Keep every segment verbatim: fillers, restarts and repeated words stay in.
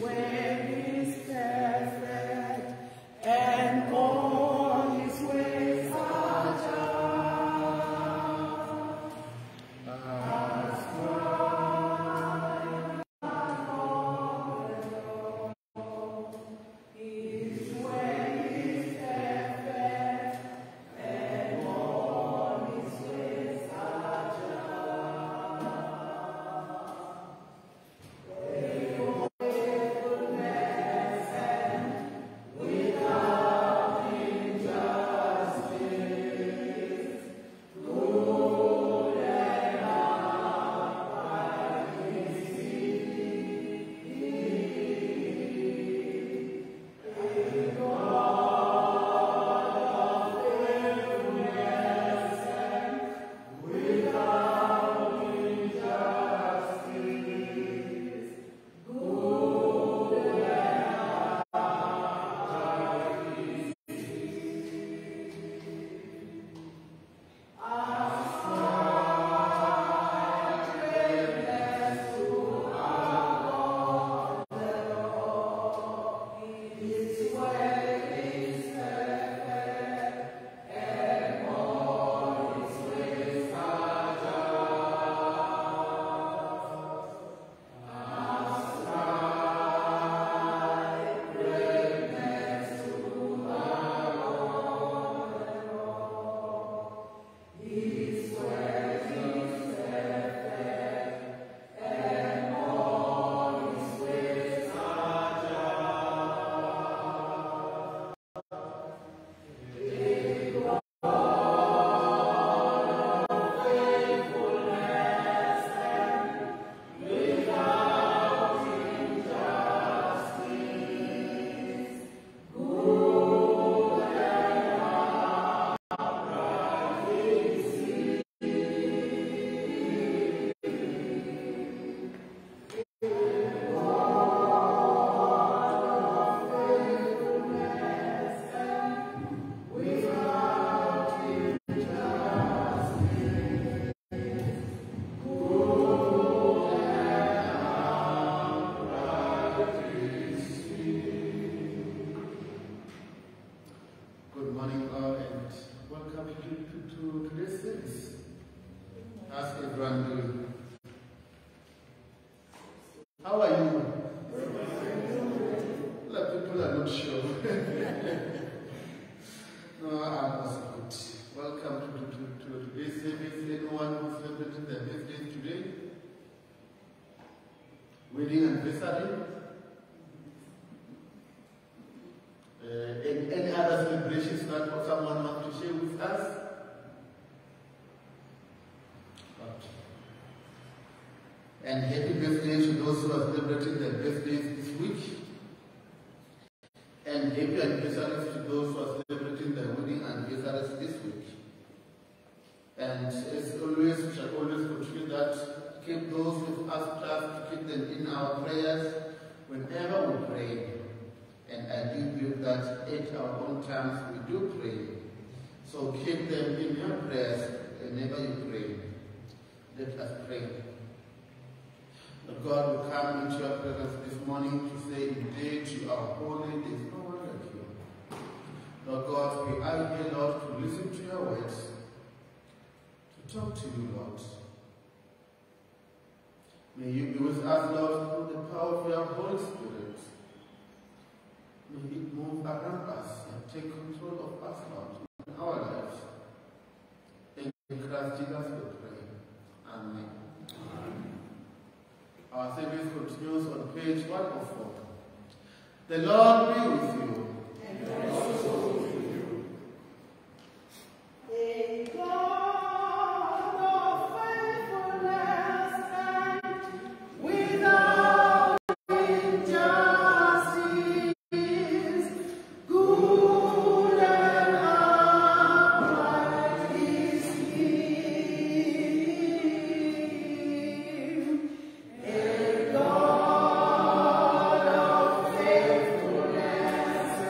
And happy birthday to those who are celebrating their birthdays this week. And happy anniversaries to those who are celebrating their wedding anniversaries this week. And as always, we shall always continue that, keep those with us trust, to keep them in our prayers whenever we pray. And I do believe that at our own times we do pray. So keep them in your prayers whenever you pray. Let us pray. Lord God, we come into your presence this morning to say, indeed, you are holy, there is no one like you. Lord God, we are here, Lord, to listen to your words, to talk to you, Lord. May you be with us, Lord, through the power of your Holy Spirit. May it move around us and take control of us, Lord, in our lives. In Christ Jesus we pray. Amen. Amen. Our service continues on page one oh four. The Lord be with you. And also with you. A God of faithfulness and without injustice, good and upright is He. A God of faithfulness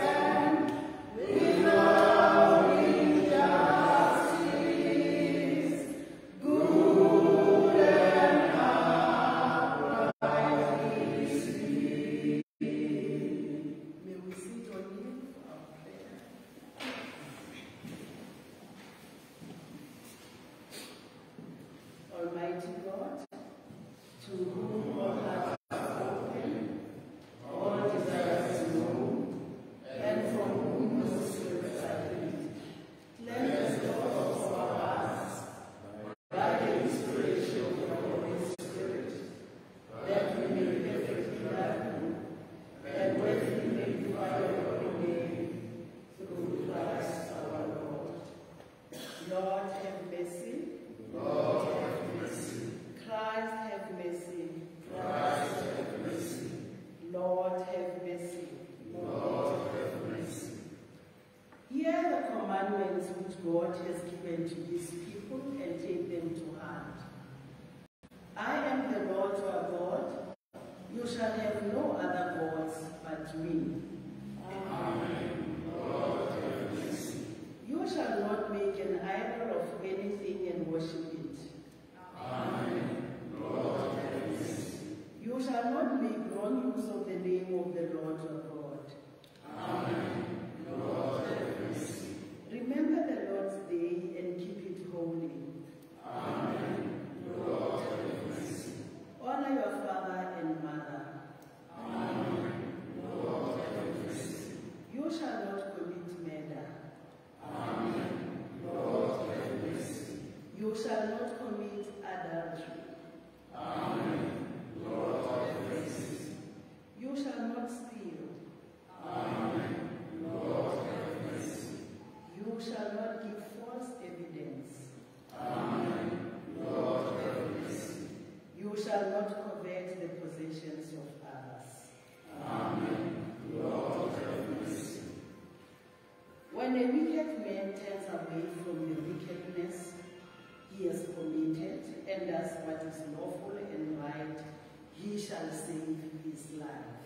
God has given to his people and take them to heart. I am the Lord your God. You shall have no other gods but me. Amen. Lord, have mercy. You shall not make an idol of anything and worship it. Amen. Lord, have mercy. You shall not make wrong use of the name of the Lord your God. Amen. Lord, have mercy. Remember the Lord's day and keep it holy. Amen. Lord, have mercy. Honor your father and mother. Amen. Lord, have mercy. You shall not commit murder. Amen. Lord, have mercy. You shall not commit adultery. Amen. Lord, have mercy. You shall not steal. Amen. Lord, have mercy. You shall not give false evidence. Amen. Lord, have mercy. You shall not covet the possessions of others. Amen. Lord, have mercy. When a wicked man turns away from the wickedness he has committed and does what is lawful and right, he shall save his life.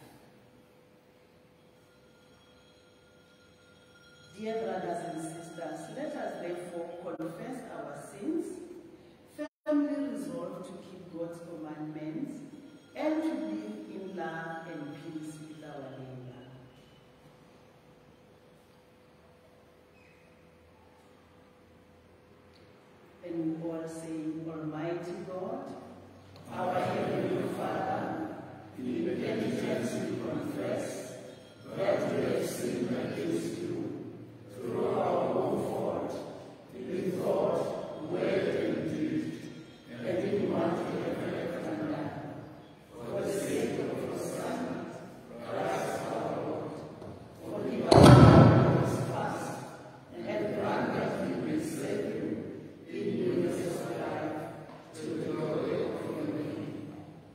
Dear brothers and sisters, let us therefore confess our sins, firmly resolve to keep God's commandments, and to live in love and peace with our neighbor. And we all say, Almighty God, our Heavenly Father, In penitence we confess that we have sinned against you through our own fault, in thought, word, and deed, and in what we have left undone. For the sake of your Son, Christ our Lord, forgive us our trespasses, and grant that we may serve you in newness of life, to the glory of your name.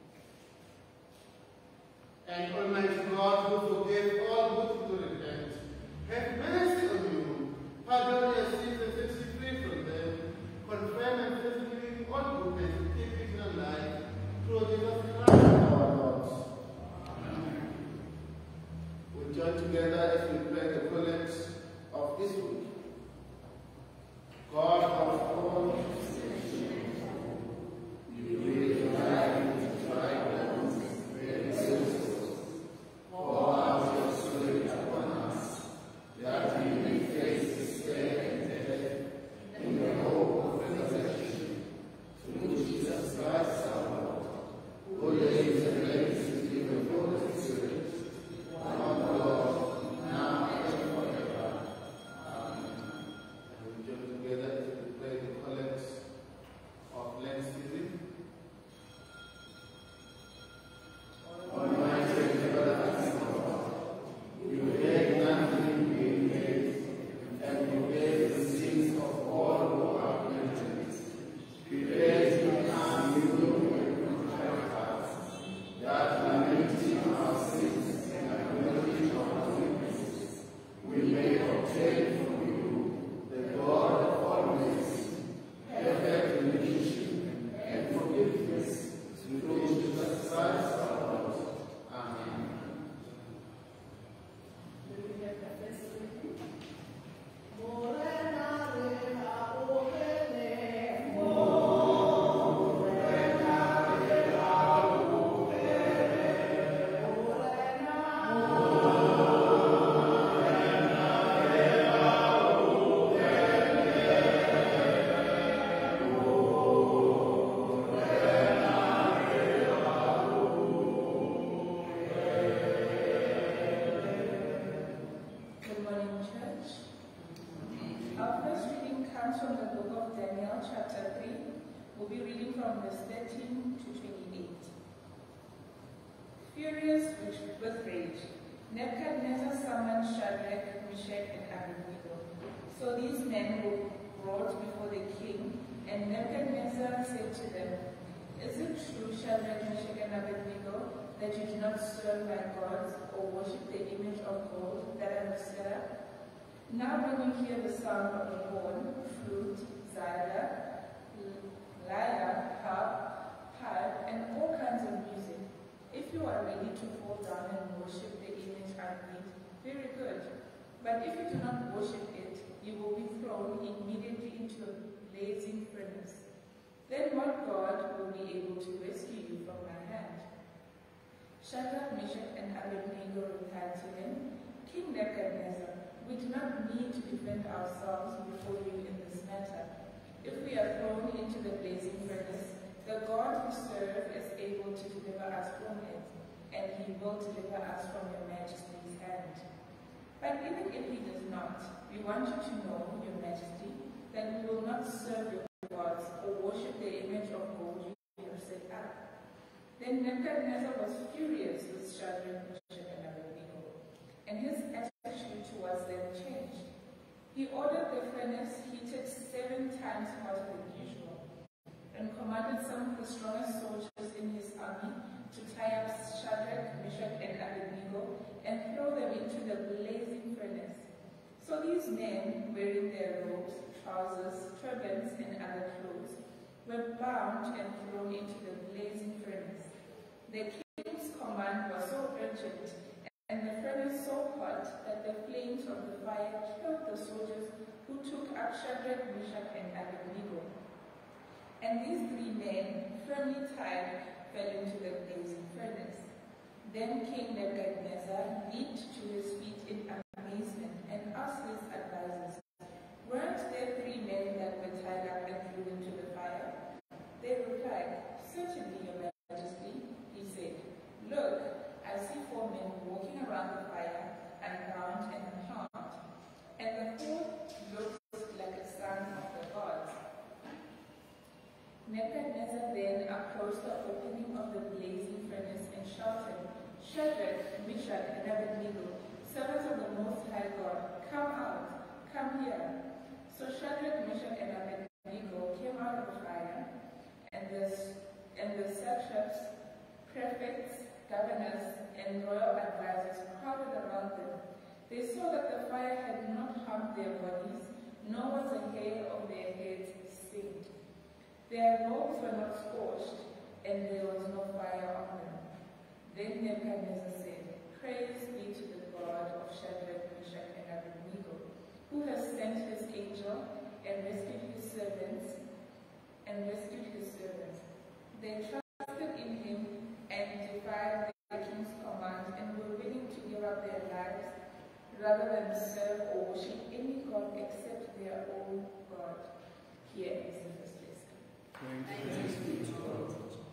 And Almighty God, who forgave all who to repent, have mercy on you, pardon your sins and set you free from them, confirm and faithfully all goodness and keep eternal life, through Jesus Christ our Lord. Amen. We join together as we pray the collect of this week. God of all, You breathe life into dry bones, very souls. Pour out your Spirit upon us, that we may face despair and death in the hope of resurrection. Through Jesus Christ our Lord, who lives and reigns with you in the Holy Spirit, one God, now and forever. Amen. and we join together as we pray the collect of Lent season. Almighty and everlasting God, you beg nothing being made, and you bear the sins of all who are penitent. Prepare to us new and contrite hearts, that lamenting our sins and acknowledging our weaknesses, we may obtain from you, the God of all mercy, perfect remission and forgiveness, through Jesus Christ our Lord. Amen. Do we have the first reading? Good morning, church. Our first reading comes from the book of Daniel, chapter three. We'll be reading from verse thirteen to twenty-eight. Furious with rage, Nebuchadnezzar summoned Shadrach, Meshach, and Abednego. So these men were brought before the king, and Nebuchadnezzar said to them, Is it true, Shadrach, Meshach, and Abednego, that you do not serve my gods or worship the image of gold that I have set up? Now when you hear the sound of the horn, flute, zither, lyre, harp, pipe, and all kinds of music, if you are ready to fall down and worship the image I made, very good. But if you do not worship it, you will be thrown immediately into a blazing furnace. Then what God will be able to rescue you from my hand? Shadrach, Meshach, and Abednego replied to him, King Nebuchadnezzar, we do not need to defend ourselves before you in this matter. If we are thrown into the blazing furnace, the God we serve is able to deliver us from it, and he will deliver us from your majesty's hand. But even if he does not, we want you to know, your majesty, that we will not serve your gods or worship the image of gold you have set up. Then Nebuchadnezzar was furious with Shadrach, Meshach, and Abednego, and his attitude towards them changed. He ordered the furnace heated seven times hotter than usual, and commanded some of the strongest soldiers in his army to tie up Shadrach, Meshach, and Abednego and throw them into the blazing furnace. So these men, wearing their robes, trousers, turbans, and other clothes, were bound and thrown into the blazing furnace. The king's command was so urgent, and the furnace so hot, that the flames of the fire killed the soldiers who took up Shadrach, Meshach, and Abednego. And these three men, firmly tied, fell into the blazing furnace. Then King Nebuchadnezzar leaped to his feet in amazement and asked his advisors, weren't there three men that were tied up and thrown into the fire? They replied, certainly, your majesty. He said, look, I see four men walking around the fire, unbound and unharmed, and the fourth looks like a son of the gods. Nebuchadnezzar then approached the opening of the blazing furnace and shouted, Shadrach, Meshach, and Abednego, servants of the Most High God, come out, come here. So Shadrach, Meshach, and Abednego came out of the fire, and the, and the satraps, prefects, governors, and royal advisors crowded around them. They saw that the fire had not harmed their bodies, nor was a hair of their heads stained. Their robes were not scorched, and there was no fire on them. Then Nebuchadnezzar said, praise be to the God of Shadrach, Meshach, and Abednego, who has sent his angel and rescued his servants, and rescued his servants. They trusted in him and defied the king's command and were willing to give up their lives rather than serve or worship any god except their own God. Here is the first lesson. Thanks be to God.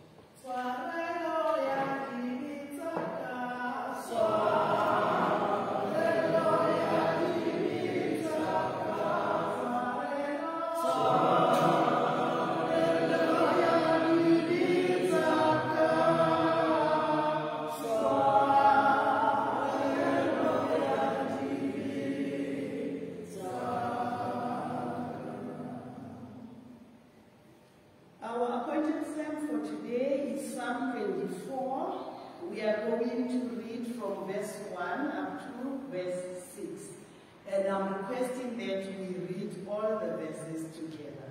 And I'm requesting that we read all the verses together.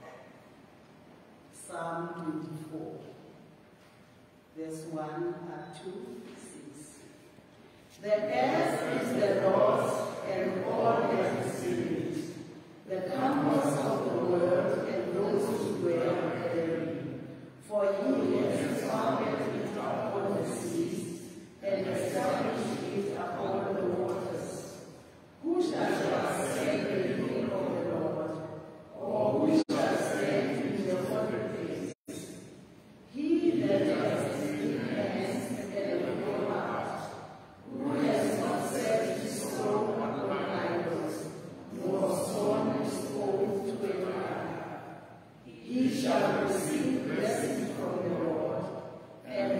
Psalm twenty-four, verse one up to six. The earth is the Lord's and all that is in it, the campus of the world and those who dwell therein. For he has founded it upon the seas and established it upon the waters. Who shall ascend the hill of the Lord, or who shall stand in the holy place? He that has clean hands and a pure heart, who has not set his soul upon idols, nor sworn his oath to any other. He shall receive blessing from the Lord, and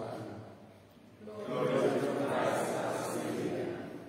one. Glory to Christ our Savior.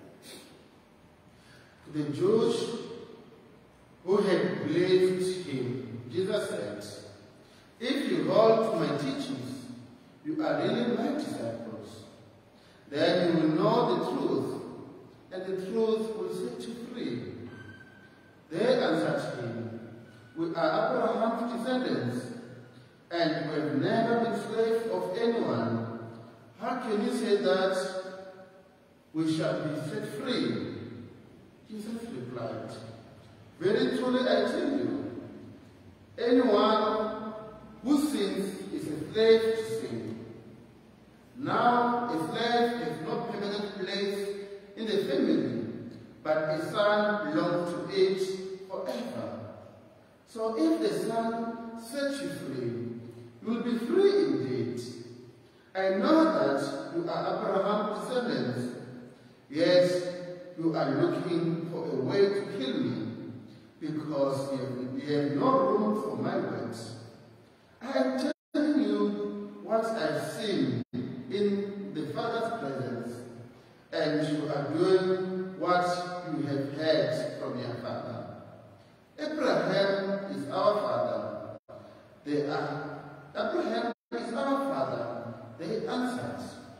The Jews who had believed him, Jesus said, "If you hold to my teachings, you are really my disciples. Then you will know the truth, and the truth will set you free." They answered him, "We are Abraham's descendants, and we have never been slaves of anyone. How can you say that we shall be set free?" Jesus replied, "Very truly I tell you, anyone who sins is a slave to sin. Now a slave has no permanent place in the family, but a son belongs to it forever. So if the Son sets you free, you will be free indeed. I know that you are Abraham's descendants, yet you are looking for a way to kill me, because you have, you have no room for my words. I am telling you what I've seen in the Father's presence, and you are doing what you have heard from your father. Abraham is our father. They are, Abraham is our father. They answered.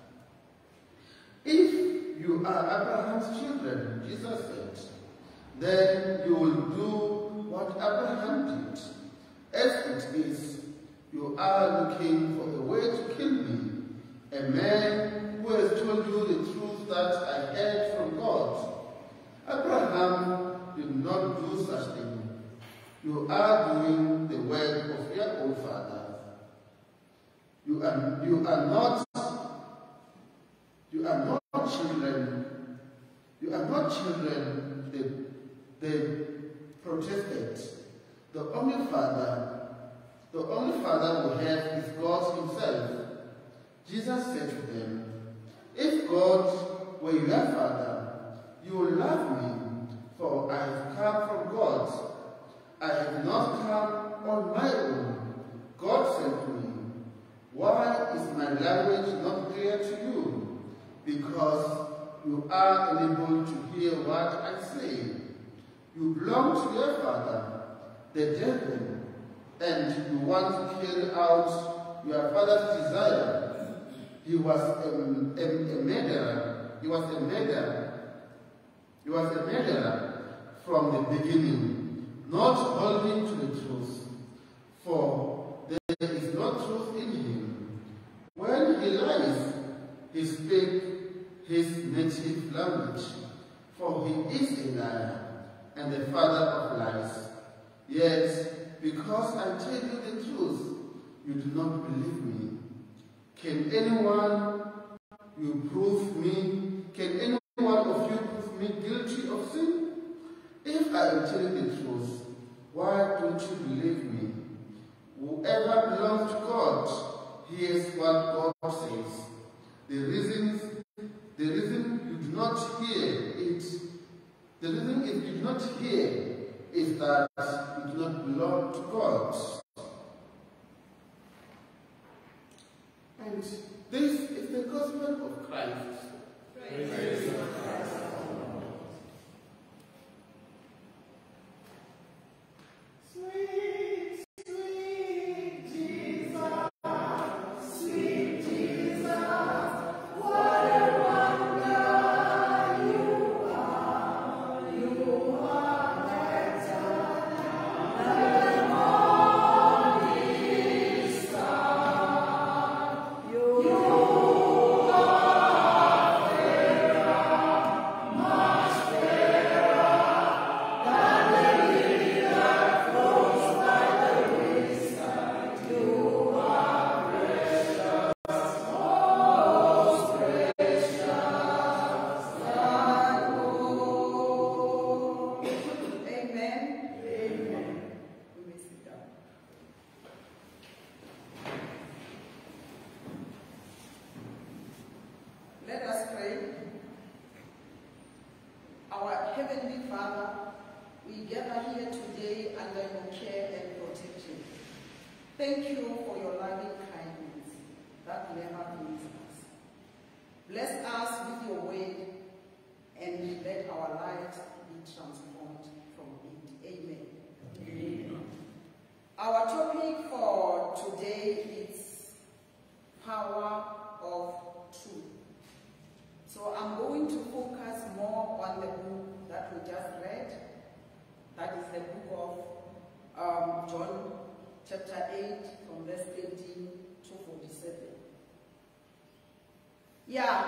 If you are Abraham's children, Jesus said, then you will do what Abraham did. As it is, you are looking for a way to kill me, a man who has told you the truth that I heard from God. Abraham did not do such thing. You are doing the work of your own father. You are, you are not, you are not children. You are not children, they, they protested. The only father, the only father we have is God himself. Jesus said to them, if God were your father, you would love me, for I have come from God. I have not come on my own. God sent me. Why is my language not clear to you? Because you are unable to hear what I say. You belong to your father, the devil, and you want to carry out your father's desire. He was a, a, a murderer. He was a murderer. He was a murderer from the beginning, not holding to the truth, for there is no truth in him. When he lies, he speaks his native language, for he is a liar and the father of lies. Yet, because I tell you the truth, you do not believe me. Can anyone you prove me? Can any one of you prove me guilty of sin? If I am telling the truth, why don't you believe me? Whoever belongs to God hears what God says. The reason, the reason you do not hear it, the reason if you do not hear is that you do not belong to God. And this is the gospel of Christ. Praise Praise Christ. Sweet, sweet Jesus, sweet Jesus, what a wonder you are. You are better than the morning star. You are fairer, much fairer than the lily that flows by the wayside. You are precious, most precious than gold. Amen. Amen. We may sit down. Let us pray. Our Heavenly Father, we gather here today under your care and protection. Thank you for your loving kindness that never leaves us. Bless us with your word and let our lives be transformed from it. Amen. Amen. Our topic for today is power of truth. So I'm going to focus more on the book that we just read. That is the book of um, John chapter eight from verse eighteen to forty-seven. Yeah,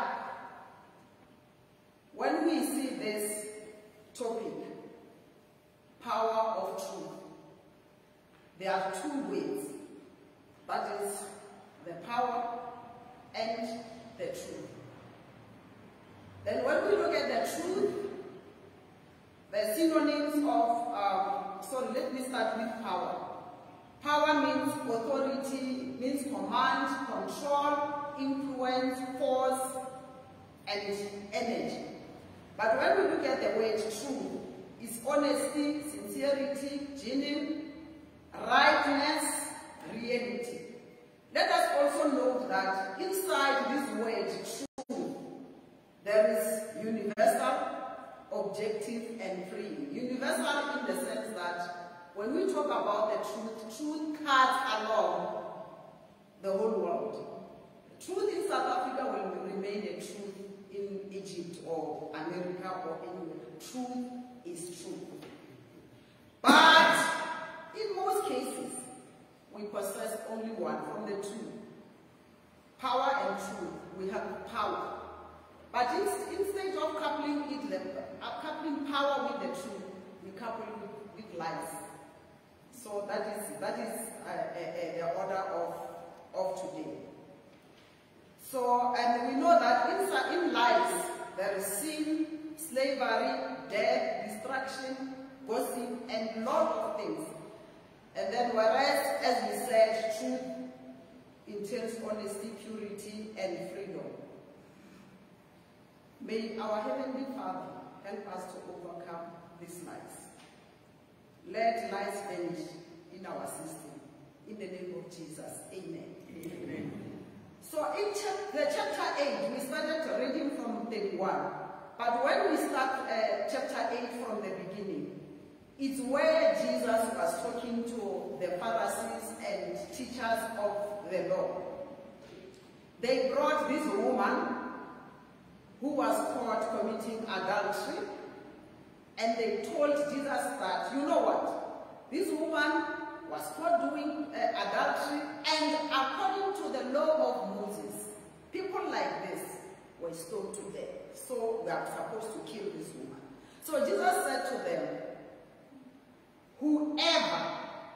when we see this topic, power of truth, there are two ways. That is the power and the truth. Then when we look at the truth, the synonyms of, um, so let me start with power. Power means authority, means command, control, influence, force, and energy. But when we look at the word truth, it's honesty, sincerity, genuine, rightness, reality. Let us also note that inside this word truth, there is universal, objective, and free. Universal in the sense that when we talk about the truth, truth cuts along the whole world. Truth in South Africa will remain a truth in Egypt or America or anywhere. Truth is truth. But in most cases, we possess only one from the two. Power and truth. We have power. But instead of coupling it, uh, coupling power with the truth, we couple it with lies. So that is that is uh, uh, the order of of today. So and we know that in in lies there is sin, slavery, death, destruction, gossip, and a lot of things. And then whereas, as we said, truth entails honesty, purity, and freedom. May our Heavenly Father help us to overcome these lies. Let lies vanish in our system. In the name of Jesus. Amen. Amen. So in chap the chapter eight, we started reading from thirty-one. But when we start uh, chapter eight from the beginning, it's where Jesus was talking to the Pharisees and teachers of the law. They brought this woman who was caught committing adultery, and they told Jesus that, you know what, this woman was caught doing uh, adultery, and according to the law of Moses, people like this were stoned to death. So we are supposed to kill this woman. So Jesus said to them, whoever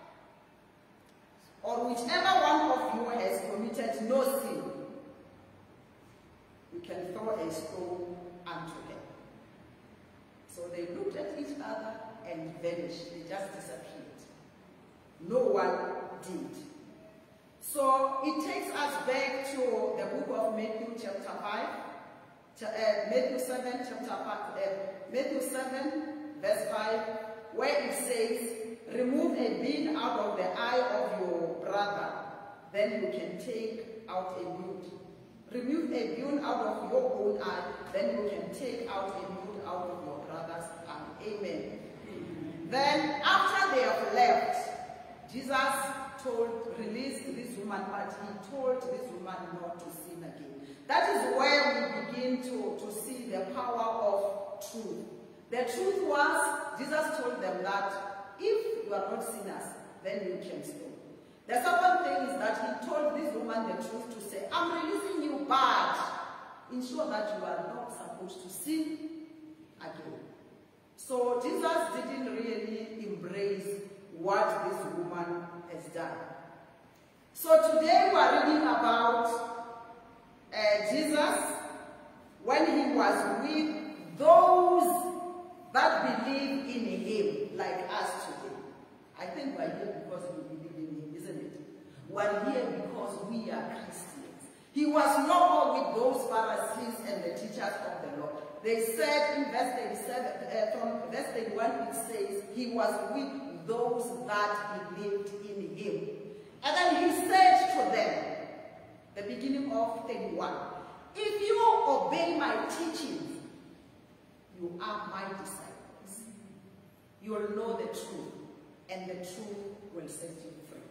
or whichever one of you has committed no sin, you can throw a stone unto her. So they looked at each other and vanished. They just disappeared. No one did. So it takes us back to the book of Matthew chapter five, uh, Matthew seven chapter five, uh, Matthew seven verse five, where it says, remove a beam out of the eye of your brother, then you can take out a mote. Remove a beam out of your own eye, then you can take out a mote out of your brother's eye. Amen. Amen. Then after they have left, Jesus told, released this woman, but he told this woman not to sin again. That is where we begin to, to see the power of truth. The truth was, Jesus told them that if you are not sinners, then you can stone. The second thing is that he told this woman the truth to say, I'm releasing you, but ensure that you are not supposed to sin again. So Jesus didn't really embrace what this woman has done. So today we are reading about uh, Jesus when he was with those that believe in him, like us today. I think we're here because we believe in him, isn't it? We're here because we are Christians. He was no more with those Pharisees and the teachers of the law. They said in verse thirty-seven, uh, from verse thirty-one, it says, he was with those that believed in him. And then he said to them, the beginning of thirty-one. If you obey my teachings, you are my disciples. You will know the truth, and the truth will set you free.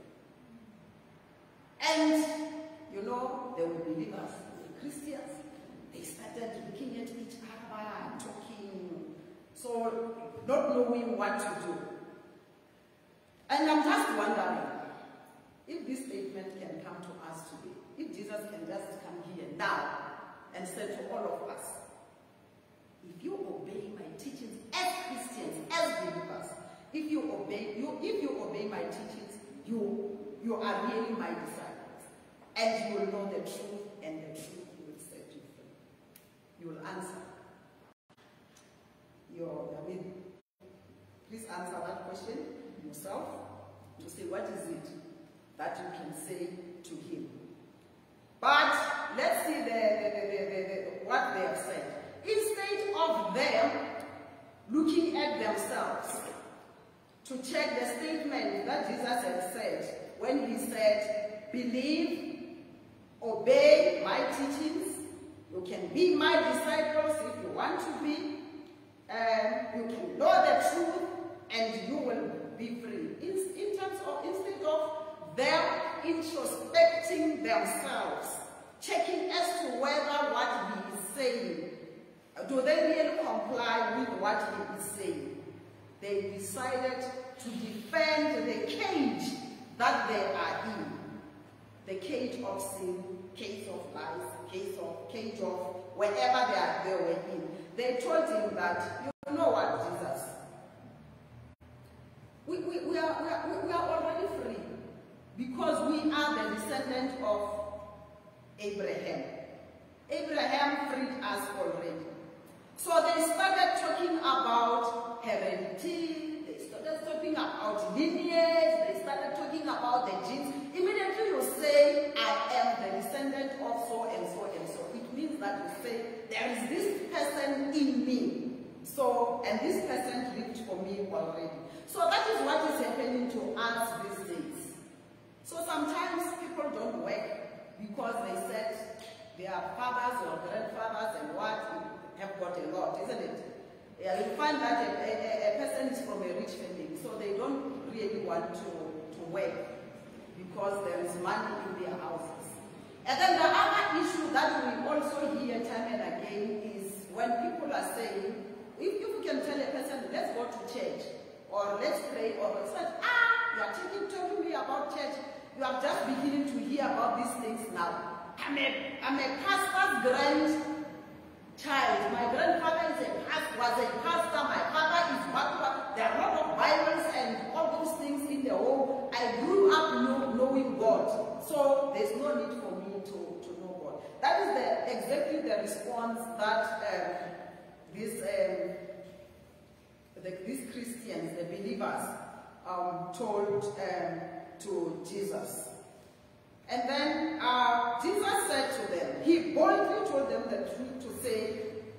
And, you know, they were believers, they were Christians. They started looking at each other and talking, so not knowing what to do. And I'm just wondering, if this statement can come to us today, if Jesus can just come here now and say to all of us, if you obey my teachings as Christians, as believers, if you obey, you, if you obey my teachings, you, you are really my disciples. And you will know the truth, and the truth will set you free. You will answer. Your, I mean, please answer that question yourself to say what is it that you can say to him. But let's see the, the, the, the, the, the, what they have said. Instead of them looking at themselves to check the statement that Jesus had said when he said, believe, obey my teachings, you can be my disciples if you want to be, and you can know the truth, and you will be free. In, in terms of, instead of them introspecting themselves, checking as to whether what he is saying, do they really comply with what he is saying? They decided to defend the cage that they are in. The cage of sin, cage of lies, cage of, cage of wherever they, are, they were in. They told him that, you know what, Jesus? We, we, we, are, we, are, we are already free because we are the descendant of Abraham. Abraham freed us already. So they started talking about heredity, they started talking about lineage, they started talking about the genes. Immediately you say, I am the descendant of so and so and so. It means that you say, there is this person in me. So, and this person lived for me already. So that is what is happening to us these days. So sometimes people don't work because they said their fathers or grandfathers and what have got a lot, isn't it? Yeah, you find that a, a, a person is from a rich family, so they don't really want to, to work because there is money in their houses. And then the other issue that we also hear time and again is when people are saying, if, if you can tell a person, let's go to church, or let's pray, or it's like, ah, you are taking, talking me about church, you are just beginning to hear about these things now. I'm a, I'm a pastor's grandchild. My grandfather is a pastor, was a pastor, my father is pastor. There are a lot of Bibles and all those things in the home. I grew up know, knowing God, so there's no need for me to, to know God. That is the, exactly the response that um, these, um, the, these Christians, the believers, um, told um, to Jesus. And then uh, Jesus said to them, he boldly told them the truth to say,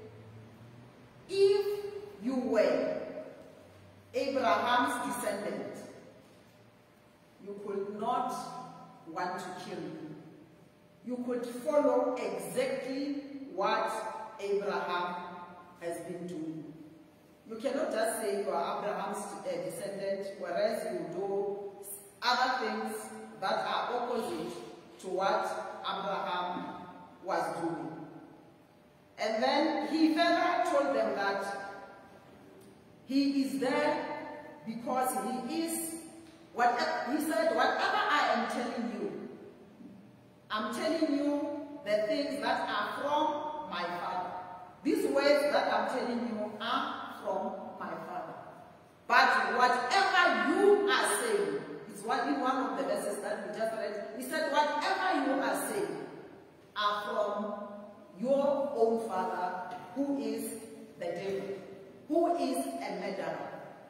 if you were Abraham's descendant, you could not want to kill me. You could follow exactly what Abraham has been doing. You cannot just say you are Abraham's uh, descendant, whereas you do other things that are opposite to what Abraham was doing. And then he further told them that he is there because he is, whatever, he said, whatever I am telling you, I'm telling you the things that are from my Father. These words that I'm telling you are from my Father. But whatever you are saying, it's what in one of the verses that we just read, he said, whatever you are saying are from your own father, who is the devil, who is a murderer,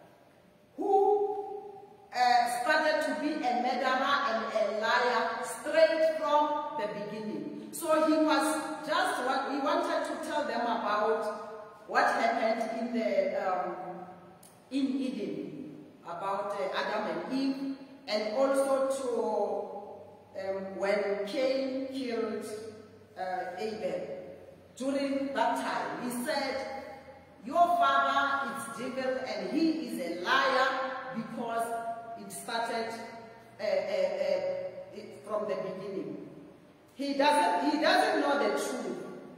who uh, started to be a murderer and a liar straight from the beginning. So he was just what he wanted to tell them about what happened in the um, in Eden, about uh, Adam and Eve, and also um, when Cain killed uh, Abel. During that time, he said, your father is devil and he is a liar, because it started uh, uh, uh, it, from the beginning. He doesn't, he doesn't know the truth.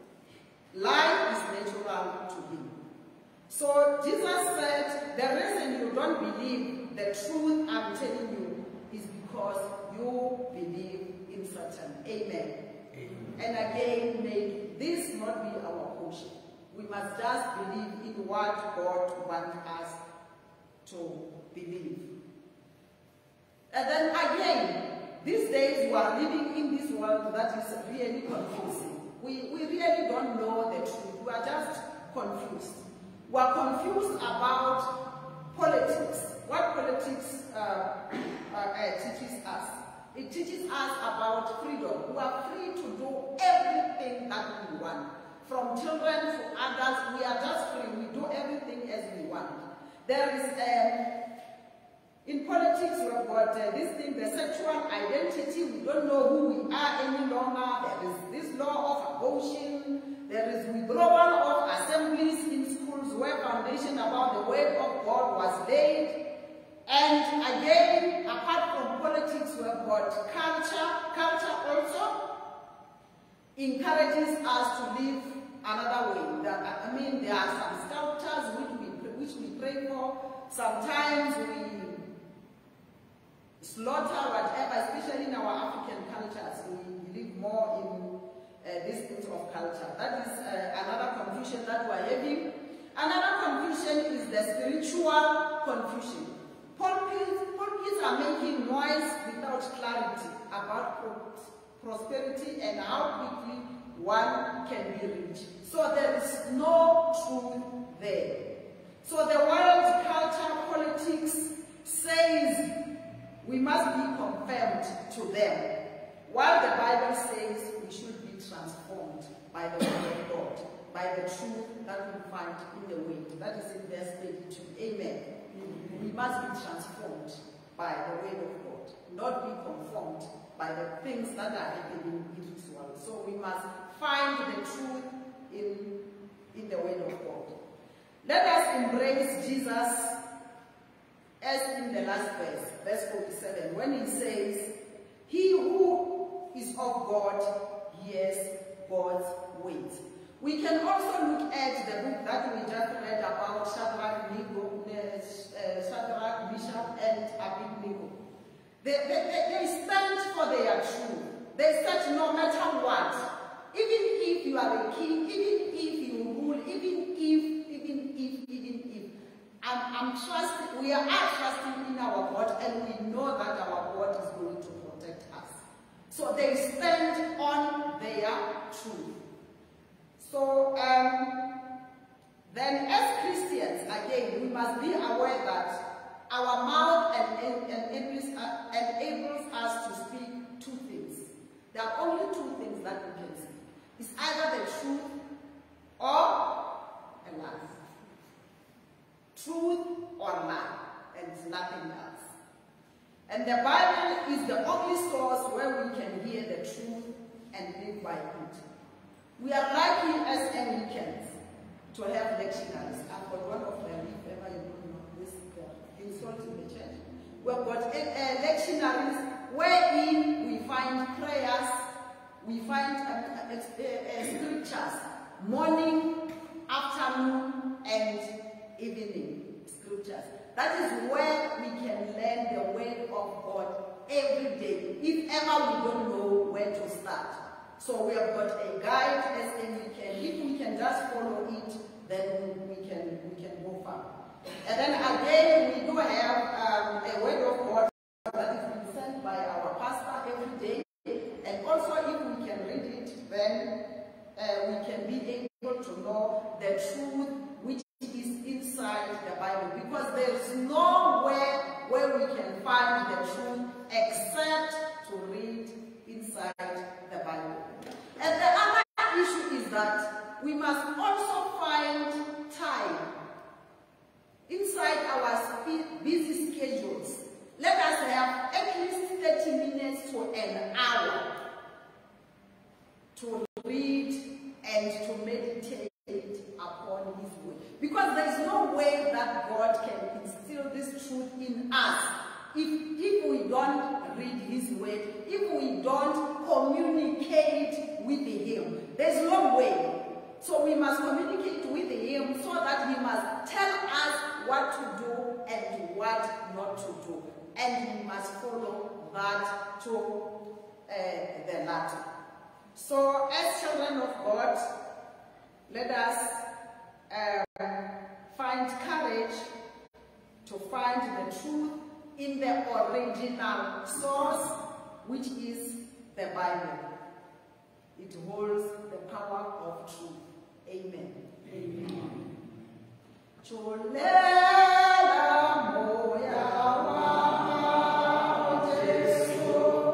Lie is natural to him. So Jesus said, the reason you don't believe the truth I'm telling you is because you believe in Satan. Amen. Amen. And again, may this not be our portion. We must just believe in what God wants us to believe. And then again, these days we are living in this world that is really confusing. We, we really don't know the truth. We are just confused. We are confused about politics. What politics uh, uh, uh, teaches us? It teaches us about freedom. We are free to do everything that we want. From children to adults, we are just free. We do everything as we want. There is, um, in politics, we have got uh, this thing, the sexual identity. We don't know who we are any longer. There is this law of abortion. There is withdrawal of assemblies in schools where foundation about the word of God was laid. And again, apart from politics, we have got culture. Culture also encourages us to live another way. That, I mean, there are some sculptures which we, which we pray for. Sometimes we slaughter whatever, especially in our African cultures. We believe more in uh, these things of culture. That is uh, another confusion that we are having. Another confusion is the spiritual confusion. Pulpits are making noise without clarity about prosperity and how quickly one can be rich. So there is no truth there. So the world culture, politics says we must be conformed to them, while the Bible says we should be transformed by the word of God, by the truth that we find in the way. That is in verse thirty-two. Amen. We must be transformed by the word of God, not be conformed by the things that are happening in this world. So we must find the truth in, in the word of God. Let us embrace Jesus as in the last verse, verse forty-seven, when he says, he who is of God hears God's words. We can also look at the book that we just read about Shadrach, Shadrach, Meshach, and Abednego. They, they, they, they stand for their truth. They said no matter what, even if you are a king, even if you rule, even if, even if, even if, I'm, I'm trusting, we are trusting in our God, and we know that our God is going to protect us. So they stand on their truth. So, um, then as Christians, again, we must be aware that our mouth and, and, enables, uh, enables us to speak two things. There are only two things that we can speak. It's either the truth or a lie. Truth or lie, and it's nothing else. And the Bible is the only source where we can hear the truth and live by it. We are lucky as Anglicans to have lectionaries. I've got one of them, if ever you don't know this, uh, insult in the church. We've got uh, uh, lectionaries wherein we find prayers, we find uh, uh, uh, scriptures, morning, afternoon, and evening scriptures. That is where we can learn the word of God every day, if ever we don't know where to start. So we have got a guide as we can. If we can just follow it, then we can we can go far. And then again, we do have um, a word of God that is been sent by our pastor every day. And also, if we can read it, then uh, we can be able to know the truth which is inside the Bible. Because there is nowhere where we can find the truth except to read inside the Bible. And the other issue is that we must also find time inside our busy schedules. Let us have at least thirty minutes to an hour to read and to meditate upon His word. Because there is no way that God can instill this truth in us if, if we don't read His word, if we don't communicate with Him. There's no way. So we must communicate with Him so that He must tell us what to do and what not to do. And we must follow that to uh, the latter. So as children of God, let us uh, find courage to find the truth in the original source, which is the Bible. It holds the power of truth. Amen. Amen. Cholela moya wa Jesu.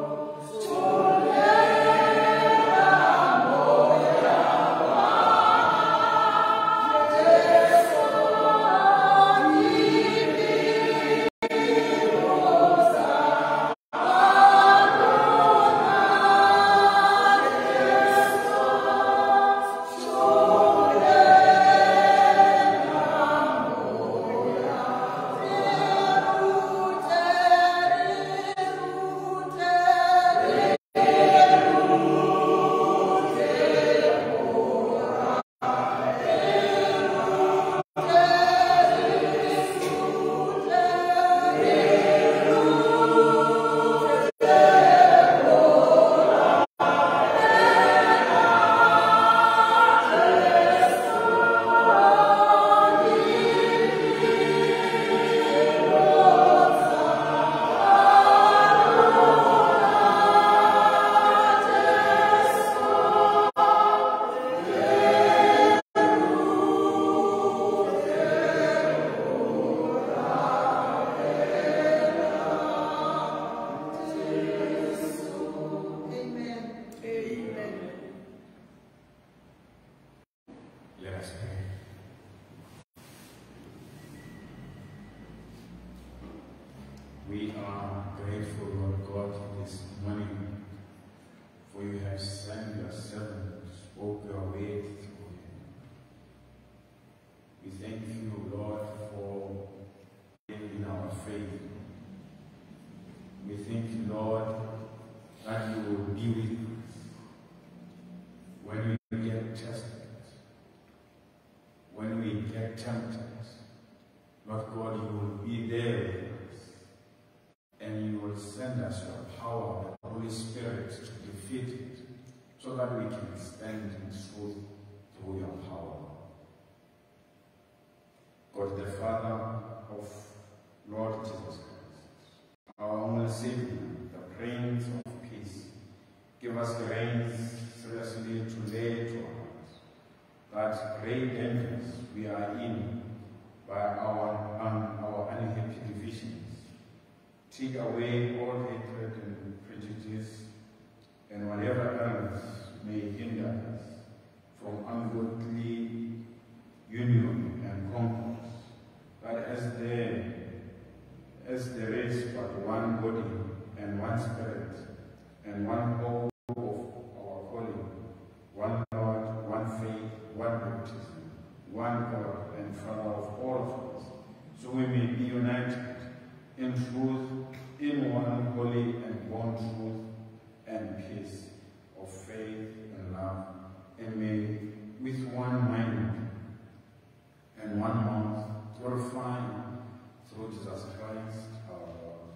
We are grateful, Lord God, this morning, for you have sent your servant, spoke your way through him. We thank you, Lord, for in our faith. We thank you, Lord, that you will be with us when we get tested, when we get tempted. Lord God, you will be there with us. And you will send us your power, the Holy Spirit, to defeat it, so that we can stand in truth through your power. God, the Father of Lord Jesus Christ, our only Savior, the Prince of Peace, give us the reins seriously to lay to our hearts that great dangers we are in by our, um, our unhappy divisions. Take away all hatred and prejudice and whatever else may hinder us from ungodly union and concourse. But as there, as there is but one body and one spirit and one hope of our calling, one Lord, one faith, one baptism, one God and Father of all of us, so we may be united in truth, in one holy and one truth and peace of faith and love, and may with one mind and one mouth glorify through Jesus Christ our Lord.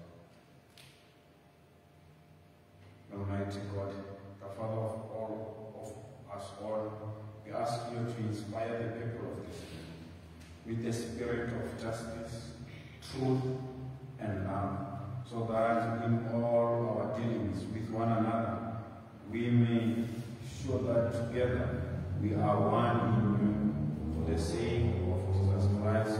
Almighty God, the Father of all of us all, we ask you to inspire the people of this land with the spirit of justice, truth, and love, so that in all our dealings with one another, we may show that together we are one in you for the sake of Jesus Christ.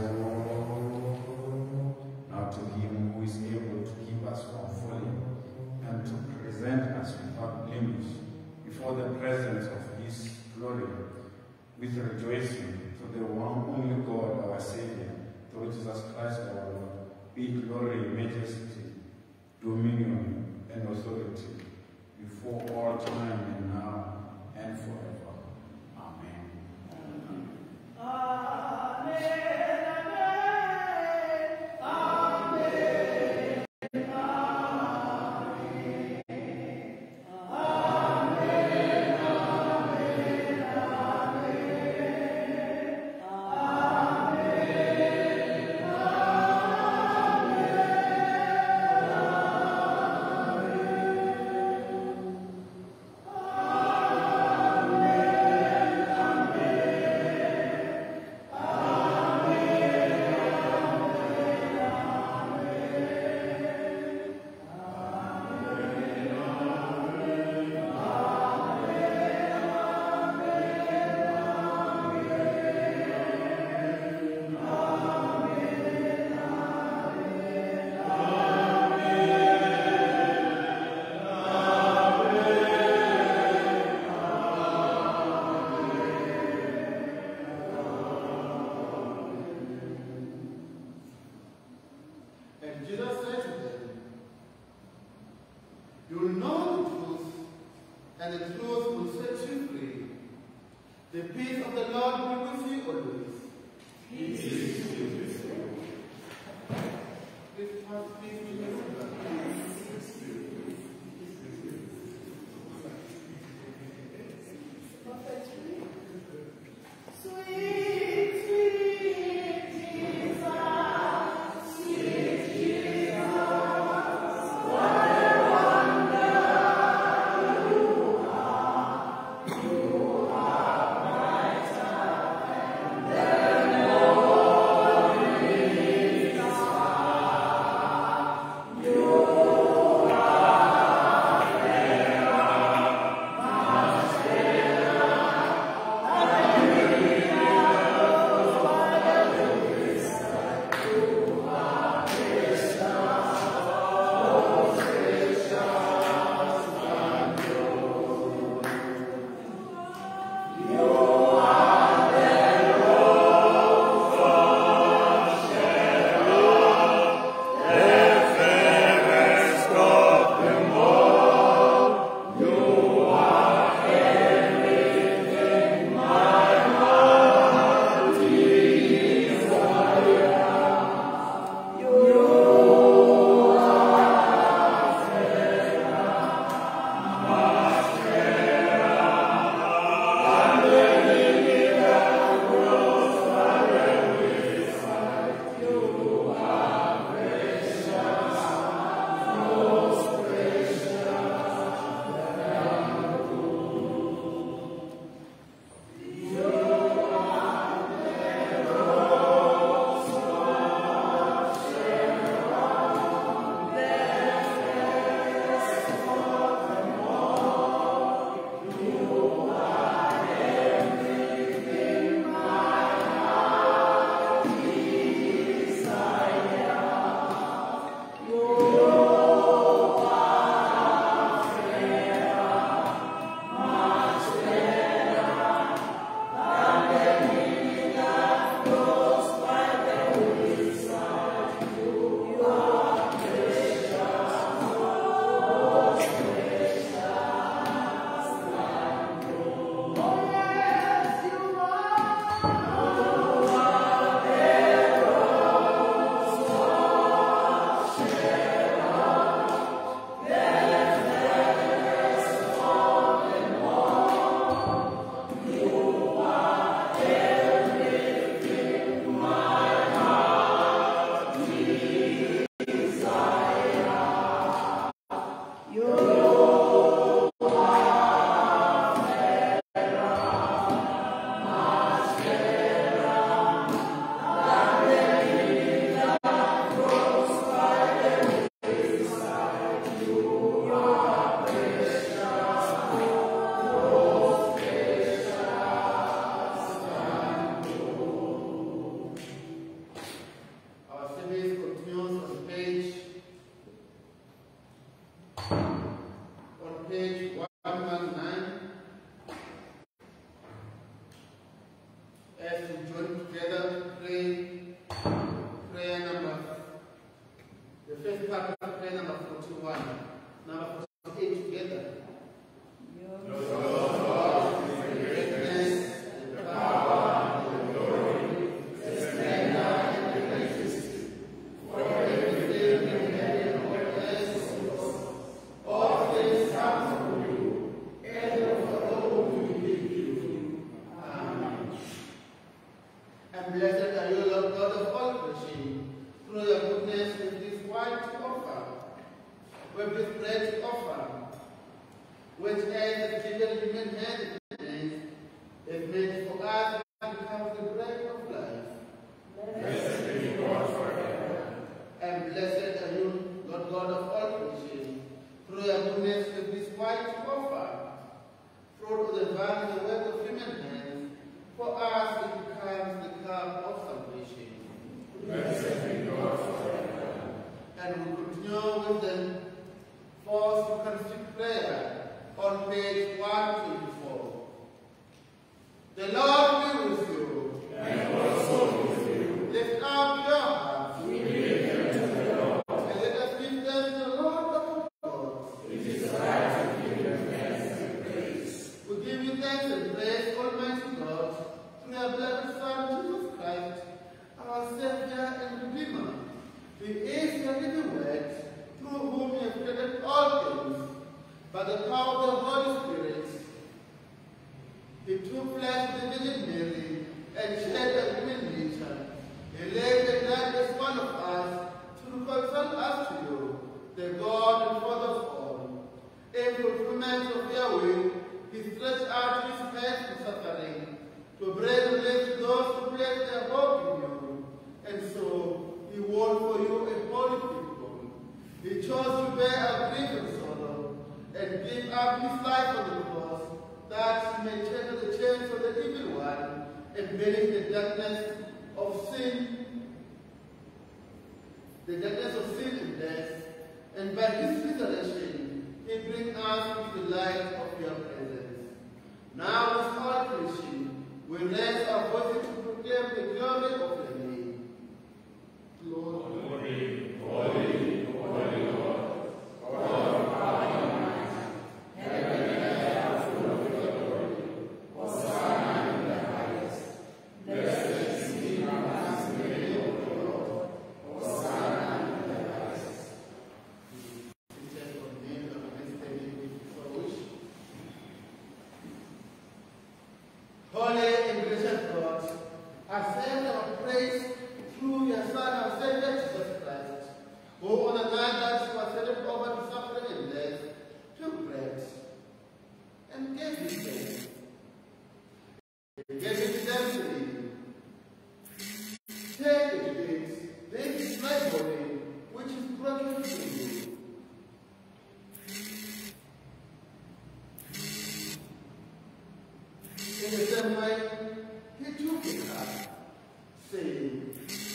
Now to him who is able to keep us from falling and to present us without blemish before the presence of his glory with rejoicing, to the one only God, our Savior, through Jesus Christ our Lord, be glory, majesty, dominion, and authority, before all time and now and forever. Amen. The first part of prayer number forty-one. Number blessed are you, Lord God of all creation, through your goodness with this wine to offer, with this bread to offer, which as the children human hand is made for us and becomes the bread of life. Blessed be God forever. And blessed are you, Lord God of all creation, through your goodness with this wine to offer, fruit of the vine and the work of human hands, for us it becomes the cup of salvation. Blessed be God forever. And we continue with the fourth Eucharistic prayer on page one twenty-four. The Lord be with you. And also with you. Lift up your hearts. We lift them to the Lord. And let us give them to the Lord our God. It is right to give him thanks and praise. We give you thanks and praise, Almighty God, through your beloved Son, Jesus Christ, our Savior and Redeemer. He is the living Word, through whom you have created all things, by the power of the Holy Spirit. He took flesh with the Virgin Mary and shared a human nature. He lived and died as one of us to reconcile us to you, the God and Father of all. In fulfillment of your will, he stretched out his hands in suffering to bring relief to those who place their hope in you. And so he won for you a holy people. He chose to bear our grief and sorrow and give up his life on the cross, that he may turn the chains of the evil one and banish the darkness of sin, the darkness of sin and death. And by his resurrection, he brings us into the light of your presence. Now, with all creation, we raise our voices to proclaim the glory of your name. Lord, Holy, holy, holy Lord, God of power and might, heaven and earth are full of your glory. Hosanna in the highest. Blessed is he who comes in the name of the Lord. Hosanna in the highest. Holy and gracious God, accept our praise through your Son, our Savior, Jesus Christ, who on a night that he was handed over to suffering and death, took bread and gave it thanks. He gave it to them, saying, take it, eat. This is my body, which is broken for you. In the same way, he took the cup, saying,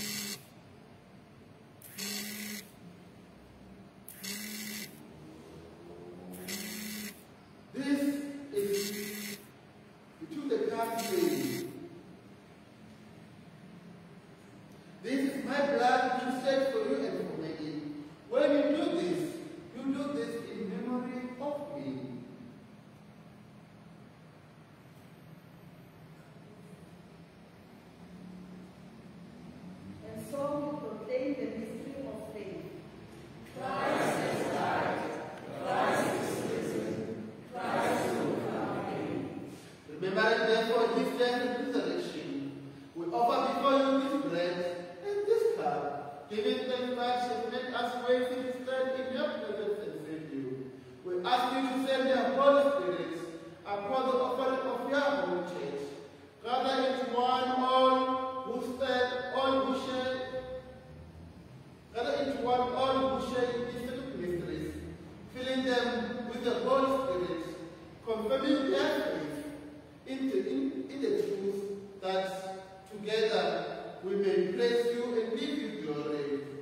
this is, he took the cup, saying, this is my blood which is shed for you and for many. When you do this, you do this in memory of me. And so we proclaim the mystery of faith. Christ is died. Christ is risen. Christ will come again. Remembering therefore his death and resurrection, we offer before you this bread and this cup, giving thanks that shall make us worthy to stand in your presence and save you. We ask you to send your Holy Spirit upon the offering of your holy church. Gather into one all who stand, all who share, gather into one all who share in these sacred mysteries, filling them with the Holy Spirit, confirming their faith in the, in, in the truth, that together we may praise you and give you glory.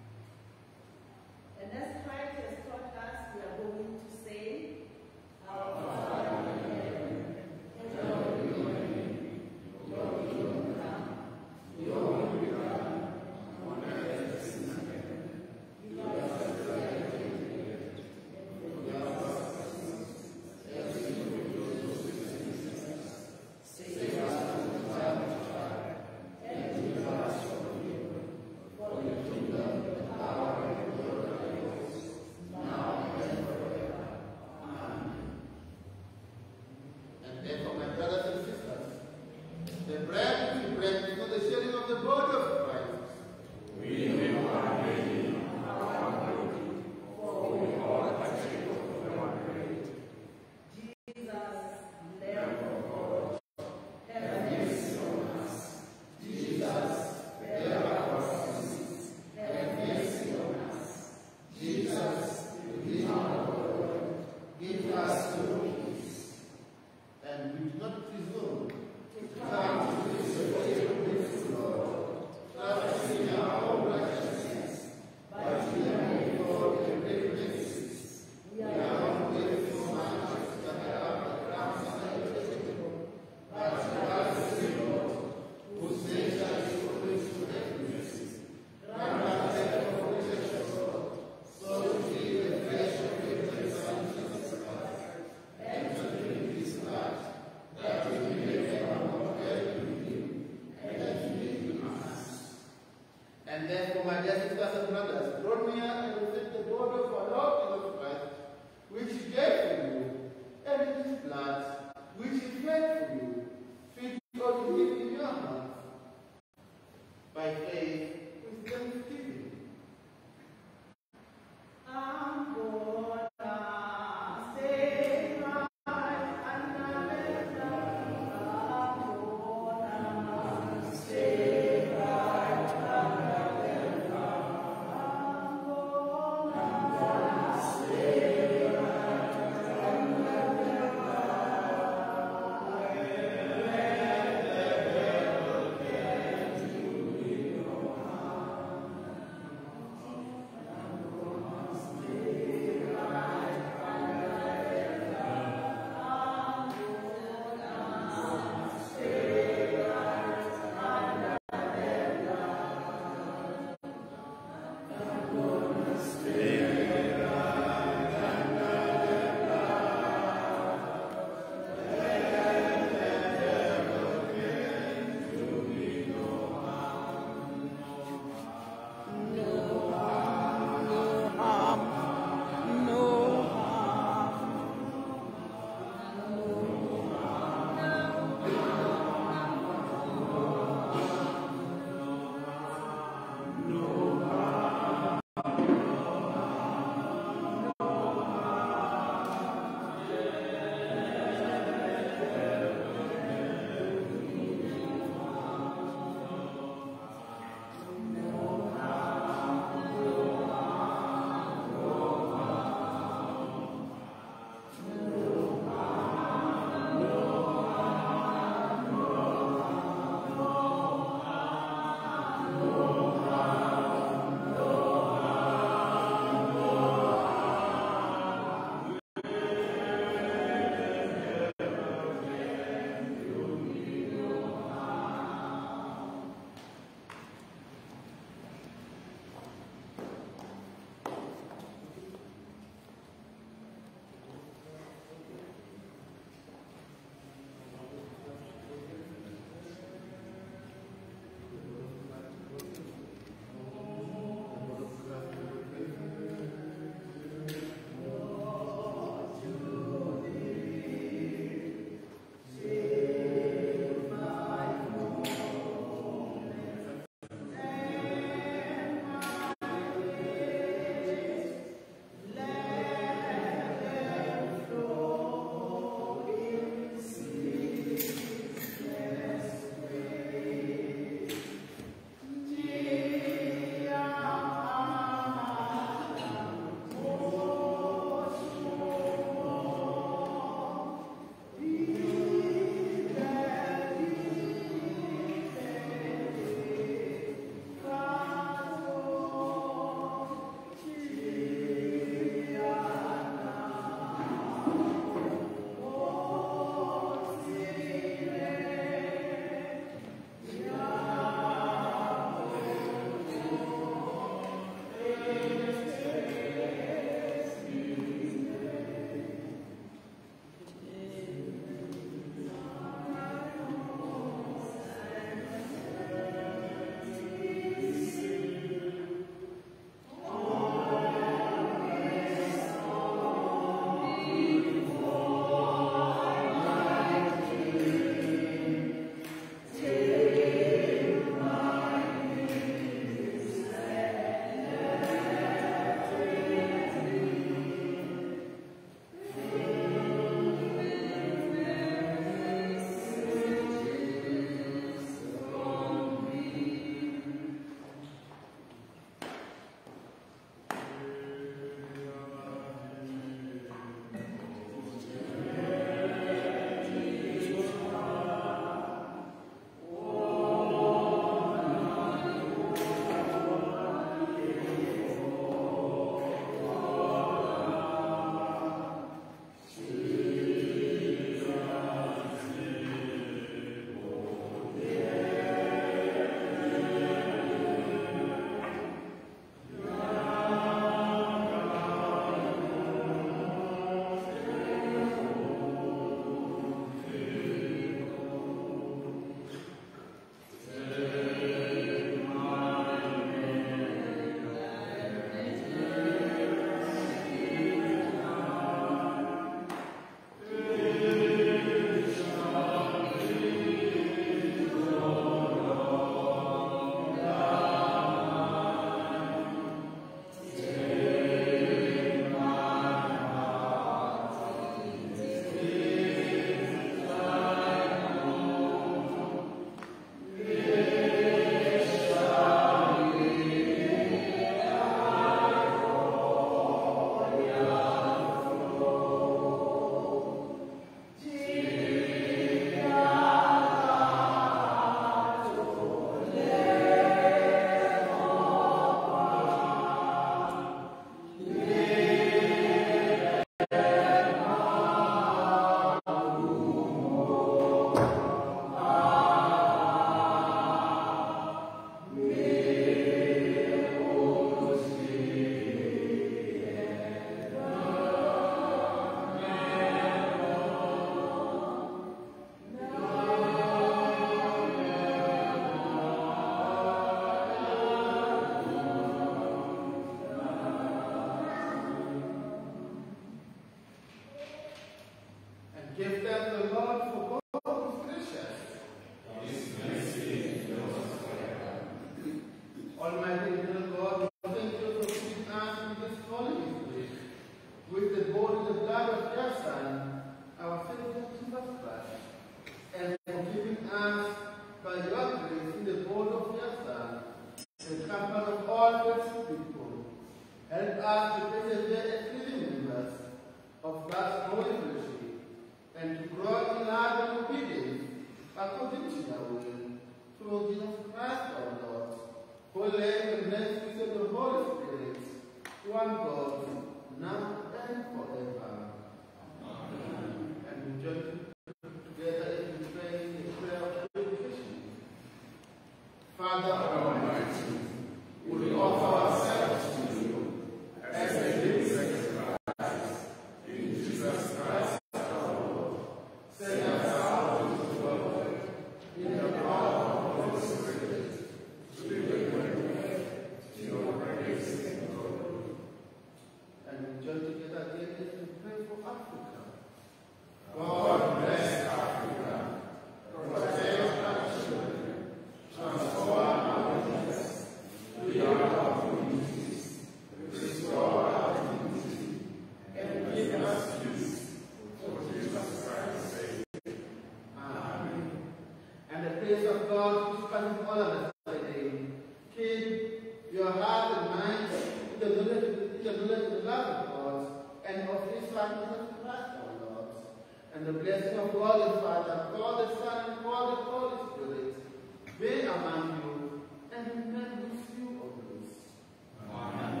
Give thanks to the Lord for God is gracious. His mercy endures forever. Almighty little God, we thank you for keeping us in this holy week with the body and the blood of your Son, our Savior Jesus Christ, and for keeping us by your grace in the body of your Son, the company of all faithful people. Help us to persevere as living members of God's holy fellowship and to grow in love and obedience according to your will, through Jesus Christ our Lord, who lives and reigns with the Holy Spirit, one God, now and forever. Amen. And we join together as we pray the prayer of purification. Father Almighty, we offer ourselves to you as a living sacrifice in Jesus Christ our Lord. Send us out into the world in the power of the Holy Spirit to be to your grace and glory. And we join together again as we pray for Africa. God bless Africa. Protect our children. Transform our leaders. Build our communities. Restore our dignity. And give us peace. For Jesus Christ's sake. Amen. And the praise of God which passes all understanding. Keep your heart and mind in the knowledge, in the knowledge of the love of God and of His Son, Jesus Christ our Lord. And the blessing of God the Father, God the Son, and God the Holy Spirit be among you and remain with you always. Amen.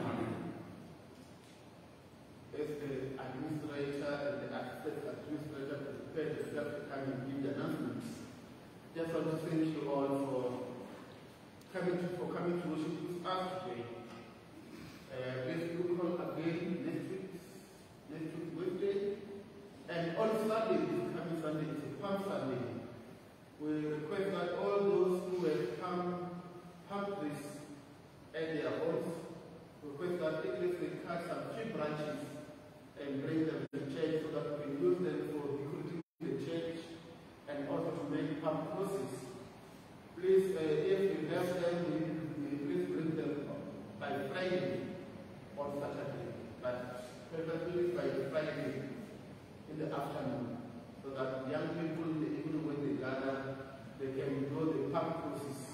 As the administrator and the assistant administrator prepare themselves to come and give the announcements, just want to thank you all for coming to, for coming to worship with us today. Uh, let's look on again next week, next week Wednesday, and on Sunday, this coming Sunday is a Palm Sunday. We request that all those who have come, come this at their homes, request that at least they cut some tree branches and bring them to the church so that we can use them for recruiting the church and also to make palm crosses. Please, uh, if you have them, we, we please bring them by Friday or Saturday, but preferably by Friday in the afternoon, so that young people in the evening when they gather, they can do the palm crosses.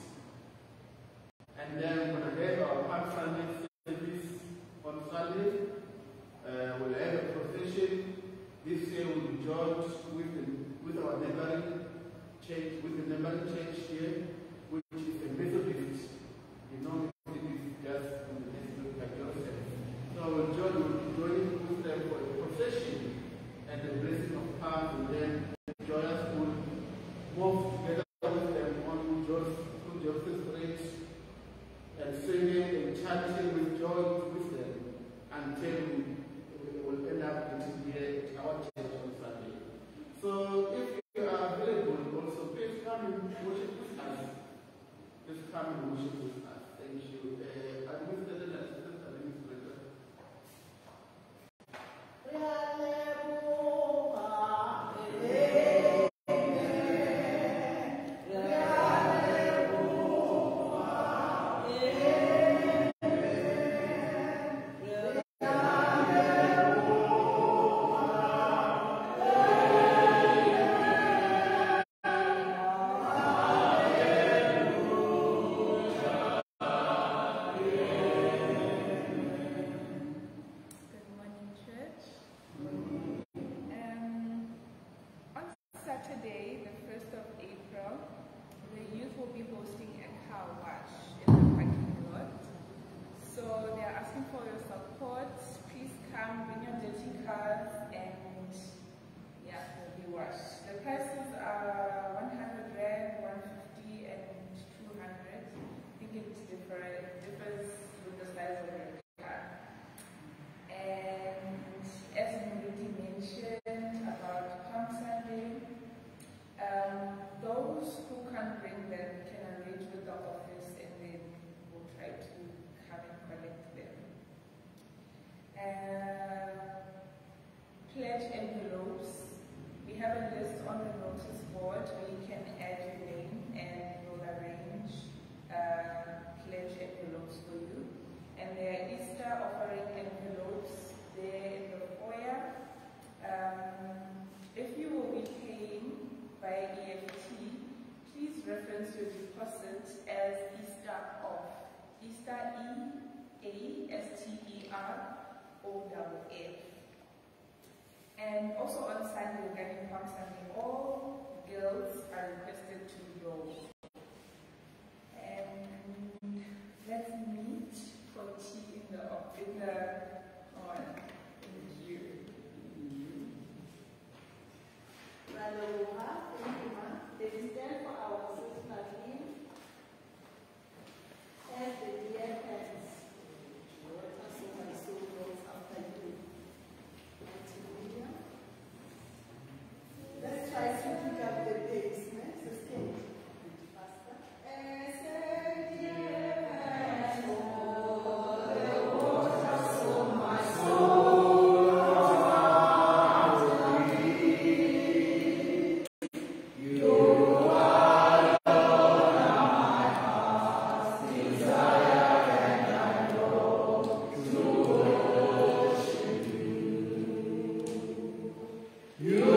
And then we're going to have our Palm Sunday service on Sunday. Uh, we'll have a procession. This year we'll be joined with, the, with our neighboring church, with the neighboring church here, which is a Methodist. You know, it is just in the next week by Joseph. So we'll join, we'll be joining with them for a procession and the blessing of palms, and then joyous will move together with them on Joseph Street and singing and chanting with joy with them until we, we will end up getting here at our church on Sunday. So if you are available also, please come and worship with us. Please come and worship with us. Thank you. Uh, Administrator and Assistant Administrator. Pledge envelopes. We have a also on Sunday, regarding Palm Sunday, all girls are requested to row. And let's meet for tea in the in the on in June. Aloha, thank you, ma. They stand for our sister Lynn as the dear parents. Lord, us so my soul goes after you. Let's try to pick up the pace, man. Sustain. Faster. You